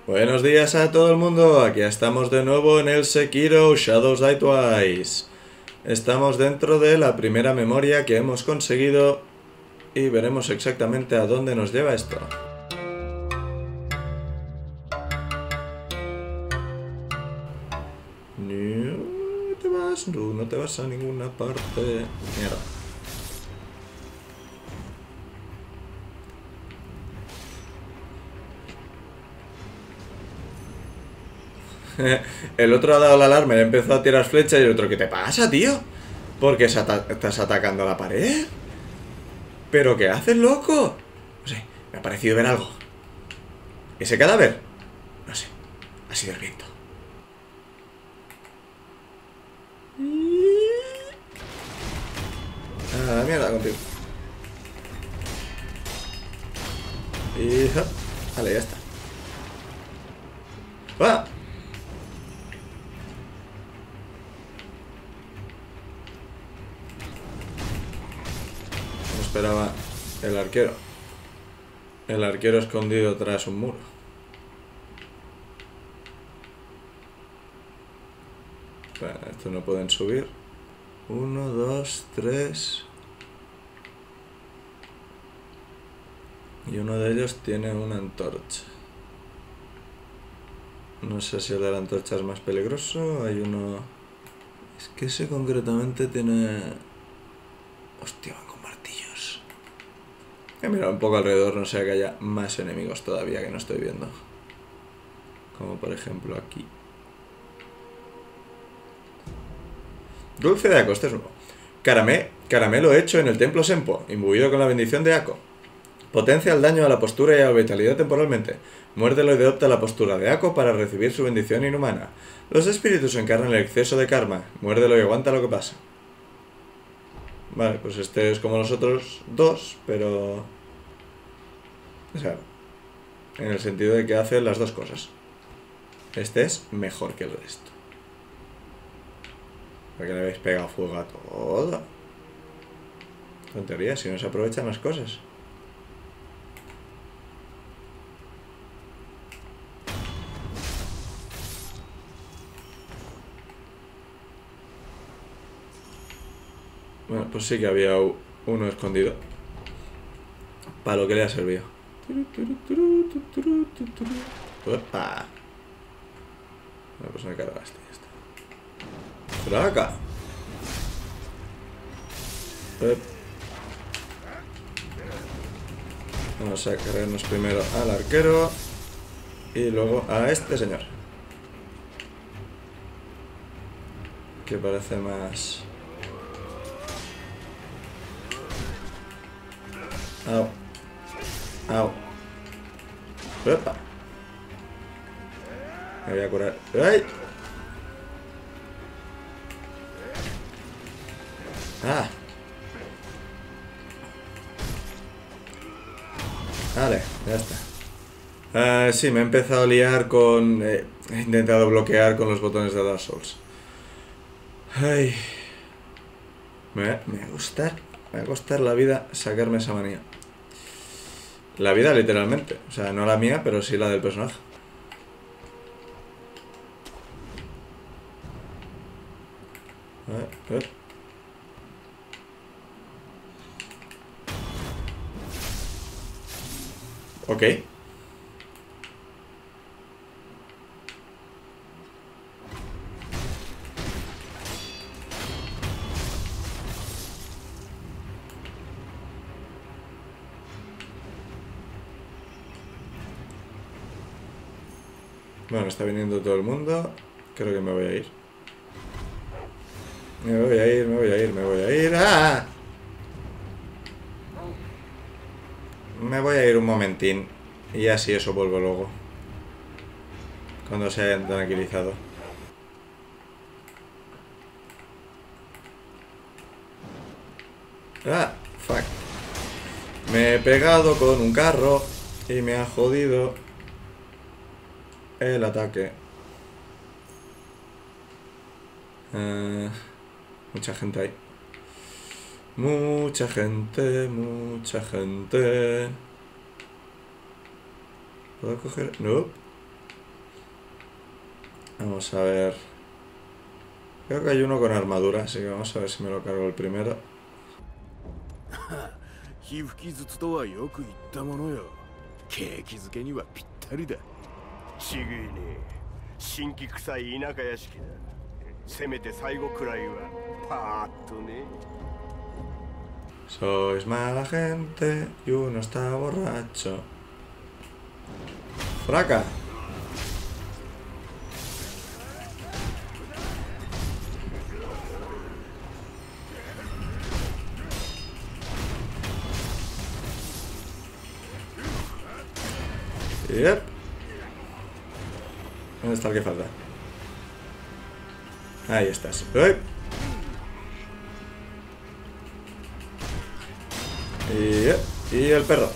Buenos días a todo el mundo, aquí estamos de nuevo en el Sekiro Shadows Die Twice. Estamos dentro de la primera memoria que hemos conseguido y veremos exactamente a dónde nos lleva esto. No te vas, no te vas a ninguna parte. Mierda. El otro ha dado la alarma y ha empezado a tirar flechas y el otro, ¿qué te pasa, tío? ¿Por qué estás atacando a la pared? ¿Pero qué haces, loco? No sé, me ha parecido ver algo. ¿Ese cadáver? No sé, ha sido el viento. A la mierda contigo. Y... vale, ya está. ¡Va! No esperaba el arquero. El arquero escondido tras un muro. Bueno, estos no pueden subir. 1, 2, 3. Y uno de ellos tiene una antorcha. No sé si el de la antorcha es más peligroso. Hay uno... Es que ese concretamente tiene... Hostia, van con martillos. He mirado un poco alrededor, no sea que haya más enemigos todavía que no estoy viendo. Como por ejemplo aquí. Dulce de Ako, este es uno. Caramelo hecho en el templo Senpo, imbuido con la bendición de Ako. Potencia el daño a la postura y a la vitalidad temporalmente. Muérdelo y adopta la postura de Ako para recibir su bendición inhumana. Los espíritus encarnan el exceso de karma. Muérdelo y aguanta lo que pasa. Vale, pues este es como los otros dos, pero... O sea, en el sentido de que hace las dos cosas. Este es mejor que el resto. Porque le habéis pegado fuego a todo. Tontería, si no se aprovechan las cosas. Bueno, pues sí que había uno escondido. Para lo que le ha servido. ¡Opa! Bueno, pues me carga este, ya está. ¡Traca! Vamos a cargarnos primero al arquero y luego a este señor, que parece más... Au. Au. ¡Opa! Me voy a curar. ¡Ay! ¡Ah! Vale, ya está. Sí, me he empezado a liar con... he intentado bloquear con los botones de Dark Souls. Ay. Me va a costar la vida sacarme esa manía. La vida literalmente. O sea, no la mía, pero sí la del personaje. A ver. Ok. Bueno, está viniendo todo el mundo. Creo que me voy a ir. Me voy a ir. ¡Ah! Me voy a ir un momentín. Y así eso vuelvo luego. Cuando se hayan tranquilizado. ¡Ah! Fuck. Me he pegado con un carro y me ha jodido el ataque. Mucha gente ahí. Mucha gente. ¿Puedo coger? No. Vamos a ver. Creo que hay uno con armadura, así que vamos a ver si me lo cargo el primero. 皮膚傷つとはよく言ったものよ。景気づけにはぴったりだ。ちぐいね。新規臭い田舎屋敷だ。せめて最後くらいはパーッとね。 Sois mala gente y uno está borracho. ¡Fraca! Yep. ¿Dónde está el que falta? Ahí estás. ¡Uy! Y el perro.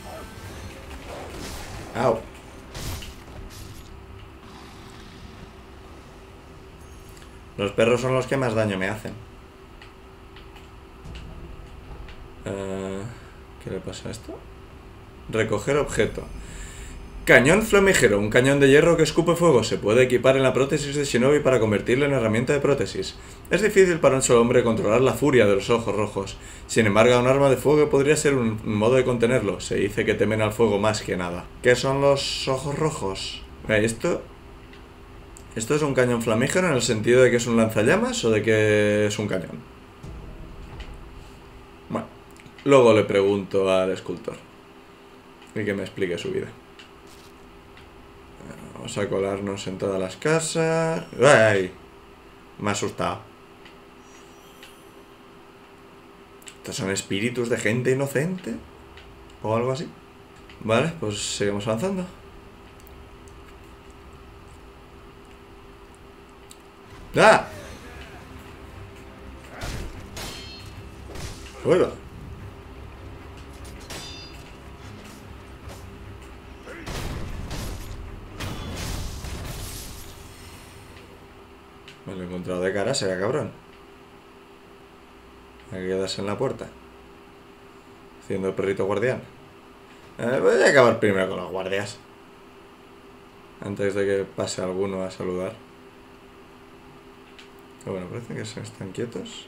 ¡Au! Los perros son los que más daño me hacen. ¿Qué le pasa a esto? Recoger objeto. Cañón flamígero, un cañón de hierro que escupe fuego. Se puede equipar en la prótesis de Shinobi para convertirlo en herramienta de prótesis. Es difícil para un solo hombre controlar la furia de los ojos rojos. Sin embargo, un arma de fuego podría ser un modo de contenerlo. Se dice que temen al fuego más que nada. ¿Qué son los ojos rojos? ¿Esto es un cañón flamígero en el sentido de que es un lanzallamas o de que es un cañón? Bueno, luego le pregunto al escultor y que me explique su vida. Vamos a colarnos en todas las casas. ¡Ay! Me ha asustado. ¿Estos son espíritus de gente inocente? ¿O algo así? Vale, pues seguimos avanzando. ¡Ah! ¡Vuelva! Me lo he encontrado de cara, será cabrón. Hay que quedarse en la puerta haciendo el perrito guardián. Voy a acabar primero con los guardias antes de que pase alguno a saludar. Pero bueno, parece que se están quietos.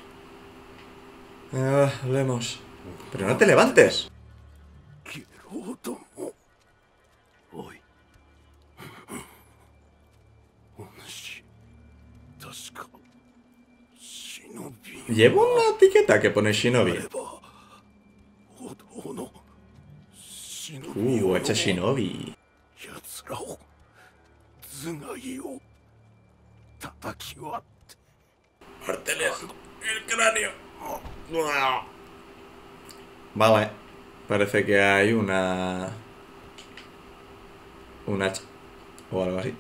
Hablemos. Pero no te levantes. Llevo una etiqueta que pone Shinobi. Hecha Shinobi. Marteles el cráneo. Vale. Parece que hay una... un hacha. O algo así.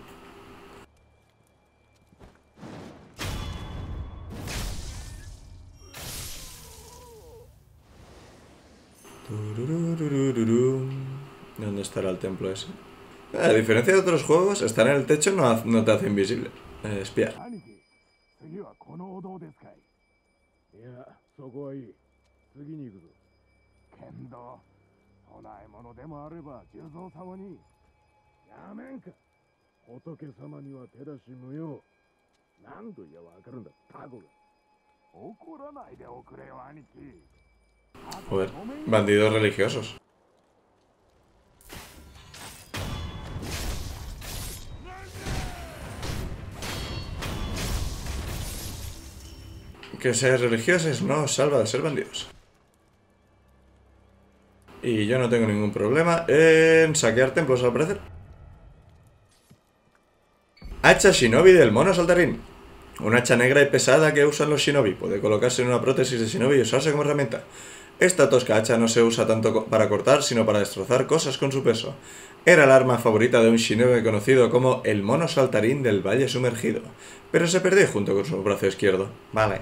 ¿Dónde estará el templo ese? A diferencia de otros juegos, estar en el techo no te hace invisible. Espiar. Joder, bandidos religiosos. Que ser religiosos no os salva de ser bandidos. Y yo no tengo ningún problema en saquear templos, al parecer. Hacha Shinobi del mono saltarín. Una hacha negra y pesada que usan los Shinobi. Puede colocarse en una prótesis de Shinobi y usarse como herramienta. Esta tosca hacha no se usa tanto para cortar, sino para destrozar cosas con su peso. Era el arma favorita de un Shinobi conocido como el mono saltarín del Valle Sumergido, pero se perdió junto con su brazo izquierdo. Vale.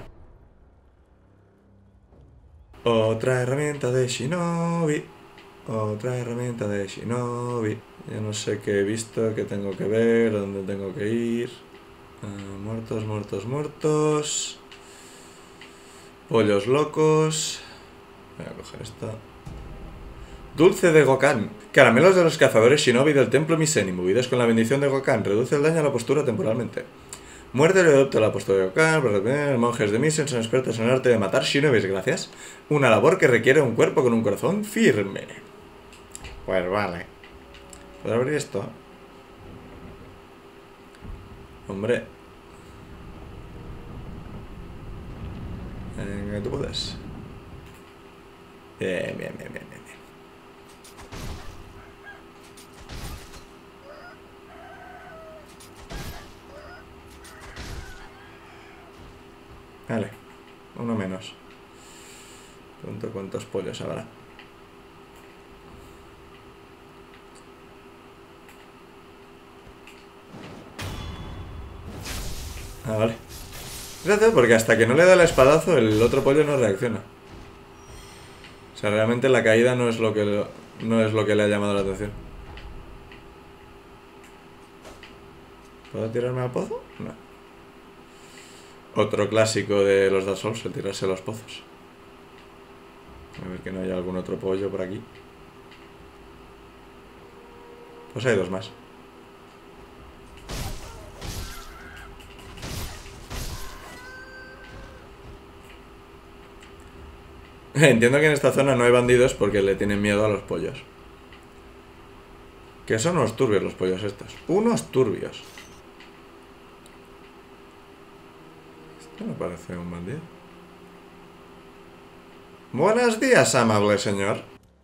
Otra herramienta de Shinobi. Otra herramienta de Shinobi. Ya no sé qué he visto, qué tengo que ver, dónde tengo que ir. Muertos, muertos, muertos. Pollos locos. Voy a coger esto. Dulce de Gokan. Caramelos de los cazadores shinobi del templo Miseni, movidos con la bendición de Gokan. Reduce el daño a la postura temporalmente. Muerte y adopta la postura de Gokan. Monjes de Misen son expertos en el arte de matar shinobis, gracias. Una labor que requiere un cuerpo con un corazón firme. Pues vale. ¿Puedo abrir esto? Hombre. Venga, tú puedes. Bien, bien, bien, bien, bien. Vale, uno menos. Pronto, ¿cuántos pollos habrá? Ah, vale. Gracias, porque hasta que no le da el espadazo, el otro pollo no reacciona. O sea, realmente la caída no es lo que le ha llamado la atención. ¿Puedo tirarme al pozo? No. Otro clásico de los Dark Souls, el tirarse a los pozos. A ver que no haya algún otro pollo por aquí. Pues hay dos más. Entiendo que en esta zona no hay bandidos porque le tienen miedo a los pollos. Que son unos turbios los pollos estos. Unos turbios. Esto me parece un bandido. Buenos días, amable señor.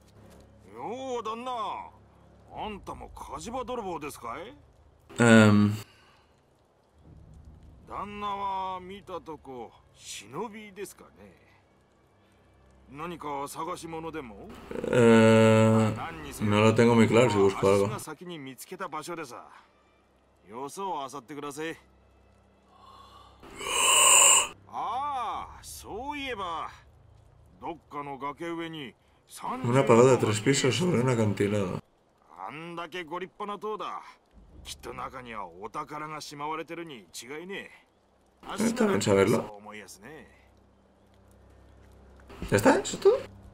No lo tengo muy claro si busco algo. Una pagoda de 3 pisos sobre un acantilado. Está bien saberlo. ¿Ya está? ¿Eso es todo?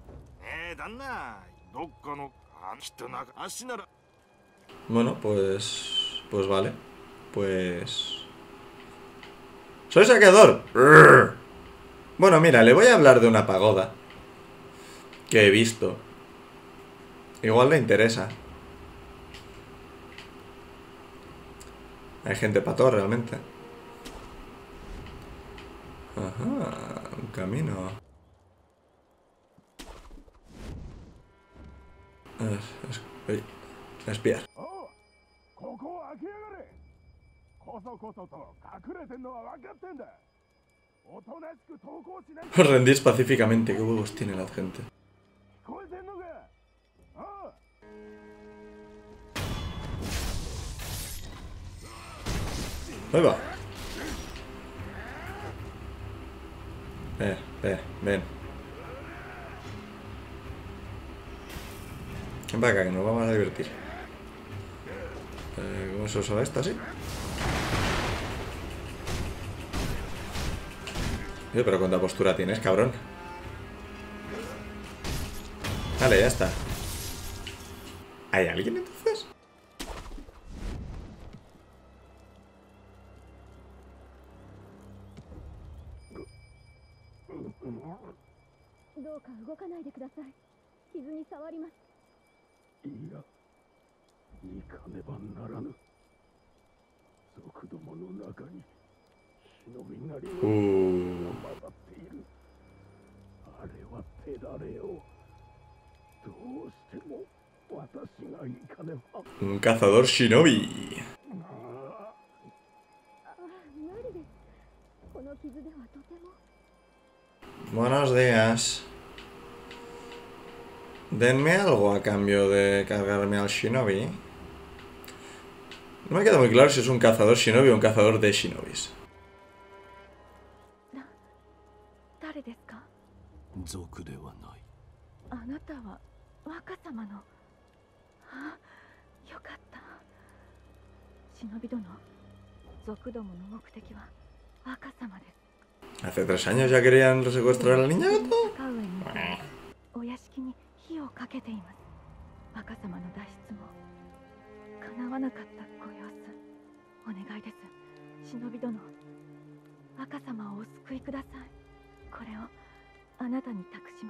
Bueno, pues... Pues vale. Pues... ¡Soy saqueador! Bueno, mira, le voy a hablar de una pagoda que he visto. Igual le interesa. Hay gente para todo realmente. Ajá, un camino. Espiar. Os rendís pacíficamente. ¿Qué huevos tiene la gente? Ahí va. Ven. Ven para acá, que nos vamos a divertir. ¿Cómo se usa esto así? Pero ¿cuánta postura tienes, cabrón? Vale, ya está. ¿Hay alguien entonces? Un cazador shinobi. Buenos días. Denme algo a cambio de cargarme al shinobi. No me queda muy claro si es un cazador shinobi o un cazador de shinobis. ¿Hace 3 años ya querían secuestrar a la niña gato? 若様の脱出も叶わなかったご様子。お願いです、忍び殿。若様をお救いください。これをあなたに託します。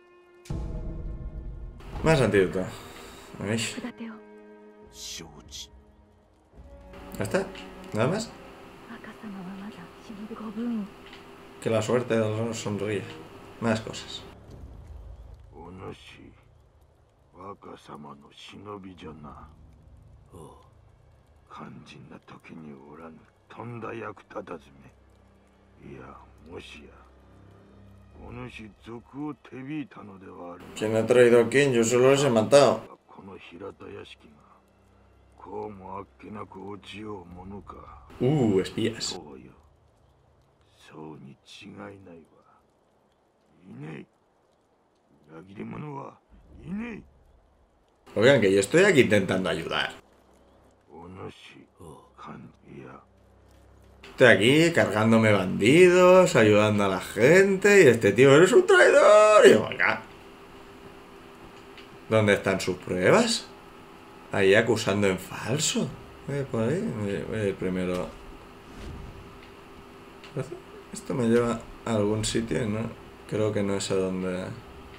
Más antídoto. Ay. 下手を。 ¿Ya está? ¿Nada más? 若様はまだ忍びご分院。 Que la suerte nos sonríe. Más cosas. お主、若様の忍びじゃな。おう。肝心な時におらぬとんだ役立たずめ。いや、もしや。お主賊を手引いたのではある。 ¿Quién ha traído a quién? Yo solo los he matado. この平田屋敷がこうもあっけなく落ちようものか。 espías. そうよ。そうに違いないわ。いねえ。裏切り者はいねえ。 Oigan, que yo estoy aquí intentando ayudar. お主、いや。 Estoy aquí cargándome bandidos, ayudando a la gente, y este tío, eres un traidor. Y yo, venga. ¿Dónde están sus pruebas? Ahí acusando en falso. Por ahí, voy a ir primero. Esto me lleva a algún sitio y no, creo que no es a donde...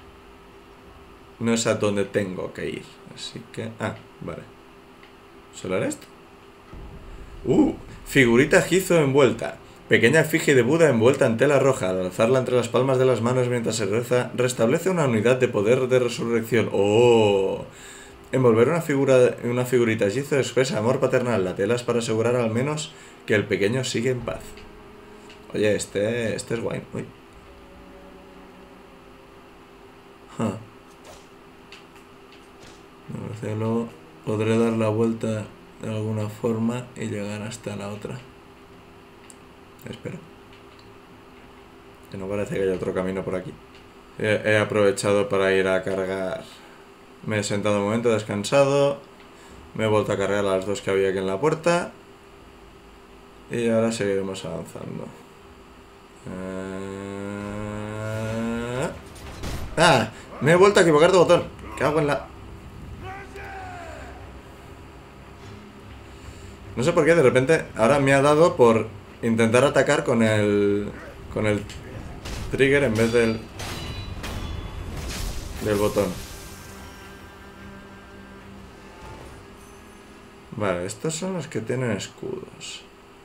No es a donde tengo que ir. Así que... Ah, vale. ¿Solo era esto? Figurita Gizo envuelta. Pequeña efigie de Buda envuelta en tela roja. Al alzarla entre las palmas de las manos mientras se reza, restablece una unidad de poder de resurrección. ¡Oh! Envolver una figurita Gizo expresa amor paternal. La tela es para asegurar al menos que el pequeño sigue en paz. Oye, este es guay. Uy. Luego podré dar la vuelta de alguna forma y llegar hasta la otra. Espero. Que no parece que haya otro camino por aquí. He aprovechado para ir a cargar. Me he sentado un momento, descansado. Me he vuelto a cargar las dos que había aquí en la puerta. Y ahora seguiremos avanzando. ¡Ah! Me he vuelto a equivocar de botón. ¿Qué hago en la...? No sé por qué, de repente, ahora me ha dado por intentar atacar con el trigger en vez del botón. Vale, estos son los que tienen escudos.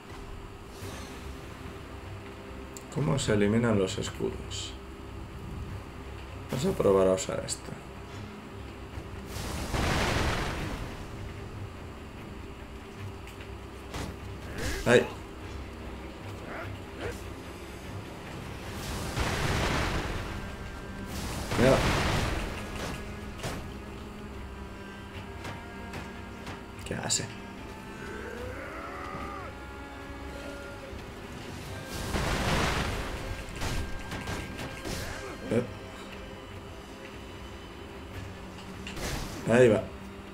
¿Cómo se eliminan los escudos? Vamos a probar a usar esto. ¡Ay! Mira. ¿Qué hace? Ahí va.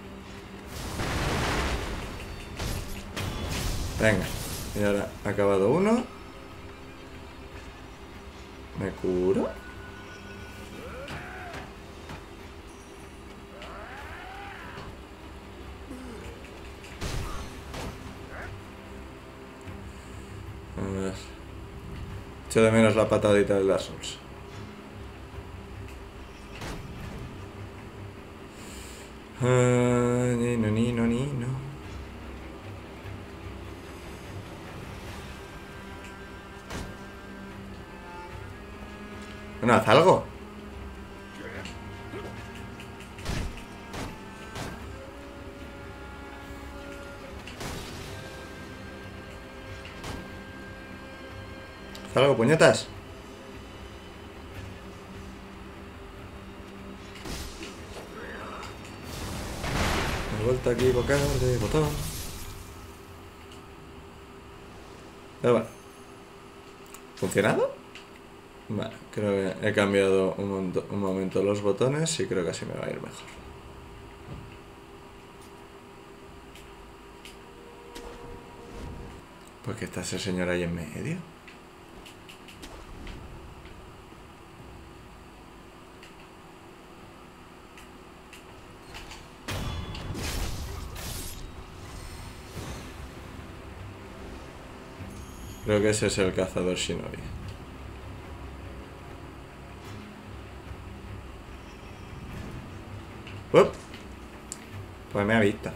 Venga. Y ahora ha acabado uno. Me curo. A ver. Echo de menos la patadita del Dark Souls. Ni no. Bueno, haz algo. Haz algo, puñetas. Me he vuelto a equivocar de botón. Vale. ¿Funcionado? Vale, creo que he cambiado un momento los botones y creo que así me va a ir mejor. ¿Por qué está ese señor ahí en medio? Creo que ese es el cazador shinobi. ¡Up! Pues me ha visto.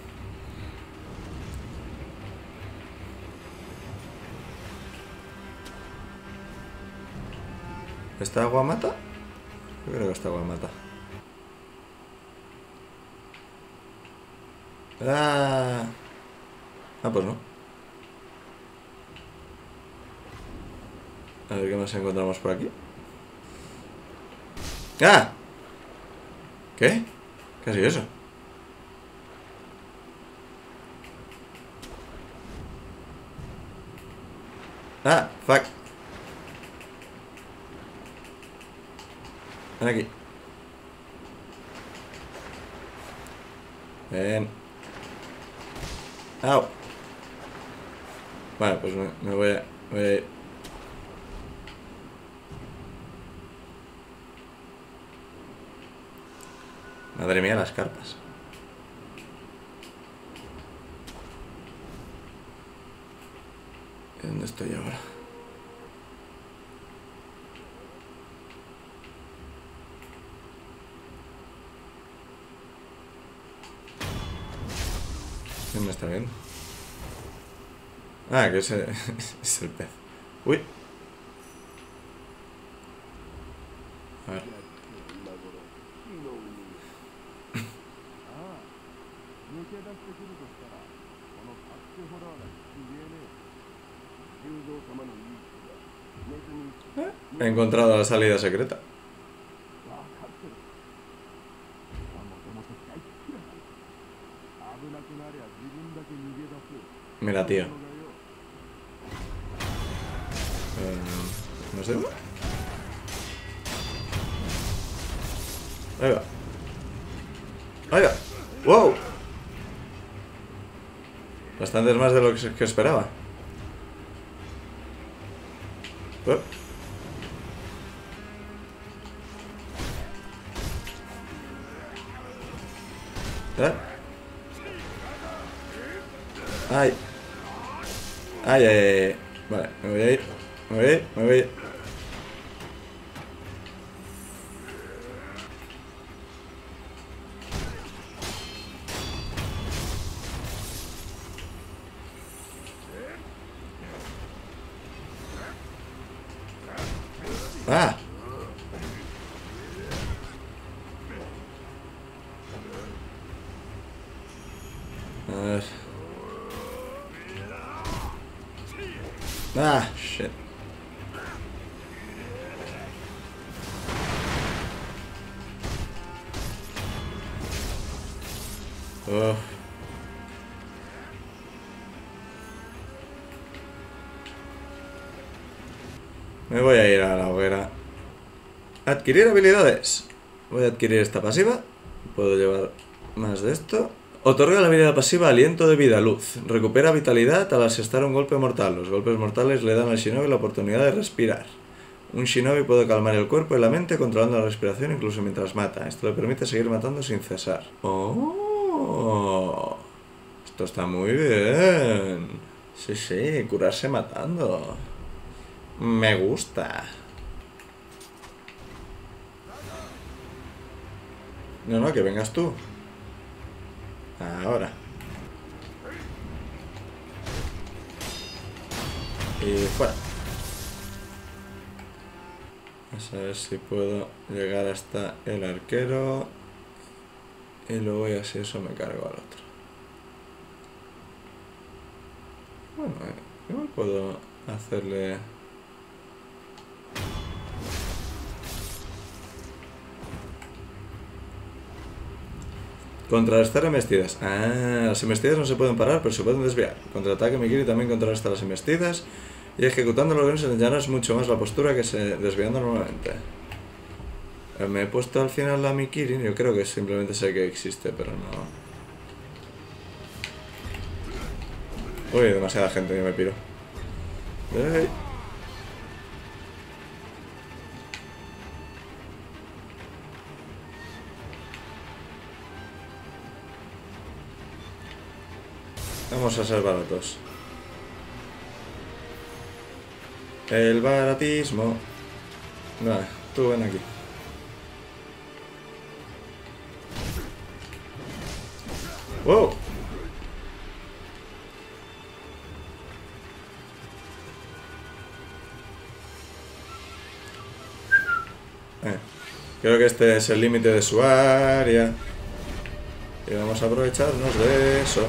¿Esta agua mata? Yo creo que esta agua mata. ¡Ah! Ah, pues no. A ver qué nos encontramos por aquí. ¡Ah! ¿Qué? ¿Qué ha sido eso? ¡Ah! ¡Fuck! Ven aquí. Ven. ¡Au! Vale, pues me voy a ir. Madre mía, las carpas. ¿Dónde estoy ahora? ¿Quién me está viendo? Ah, que ese es el pez. Uy. A ver. He encontrado la salida secreta. Mira, tío. No sé. Ahí va. Ahí va. ¡Wow! Bastantes más de lo que esperaba. ¡Ay! ¡Ay, ay, ay! Vale, me voy a ir. Me voy a ir, me voy a ir. ¡Ah! A ver. Ah, shit. Oh. Me voy a ir a la hoguera. Adquirir habilidades. Voy a adquirir esta pasiva. Puedo llevar más de esto. Otorga la habilidad pasiva aliento de vida, luz. Recupera vitalidad al asestar un golpe mortal. Los golpes mortales le dan al shinobi la oportunidad de respirar. Un shinobi puede calmar el cuerpo y la mente controlando la respiración incluso mientras mata. Esto le permite seguir matando sin cesar. ¡Oh! Esto está muy bien. Sí, sí, curarse matando. Me gusta. No, no, que vengas tú. Ahora. Y fuera. Vamos a ver si puedo llegar hasta el arquero. Y luego ya si eso me cargo al otro. Bueno, igual puedo hacerle... Contrarrestar embestidas. Ah, las embestidas no se pueden parar, pero se pueden desviar. Contraataque Mikiri también contrarresta las embestidas. Y ejecutando los guiones enseñarás mucho más la postura que se desviando normalmente. Me he puesto al final la Mikiri. Yo creo que simplemente sé que existe, pero no. Uy, demasiada gente, yo me piro. ¡Ey! Vamos a ser baratos. El baratismo. Vale, tú ven aquí. ¡Wow! Creo que este es el límite de su área. Y vamos a aprovecharnos de eso.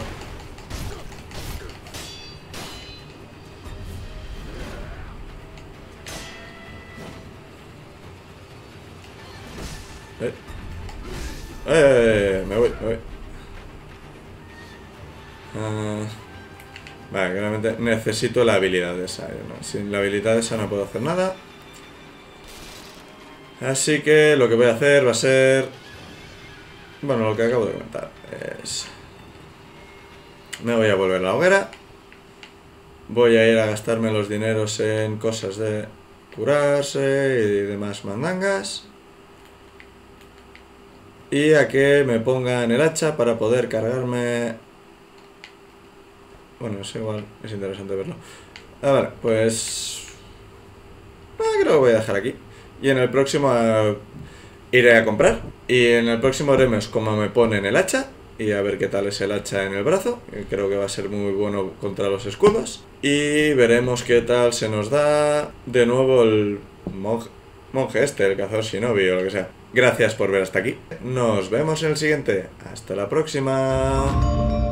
Me voy. Vale, claramente necesito la habilidad esa. ¿No? Sin la habilidad esa no puedo hacer nada. Así que lo que voy a hacer va a ser... Bueno, lo que acabo de comentar es... Me voy a volver a la hoguera. Voy a ir a gastarme los dineros en cosas de curarse y demás mandangas. Y a que me pongan el hacha para poder cargarme... Bueno, es igual, es interesante verlo. Vale, pues... creo que voy a dejar aquí. Y en el próximo iré a comprar. Y en el próximo haremos como me ponen el hacha. Y a ver qué tal es el hacha en el brazo. Creo que va a ser muy bueno contra los escudos. Y veremos qué tal se nos da de nuevo el monje este, el cazador shinobi o lo que sea. Gracias por ver hasta aquí. Nos vemos en el siguiente. Hasta la próxima.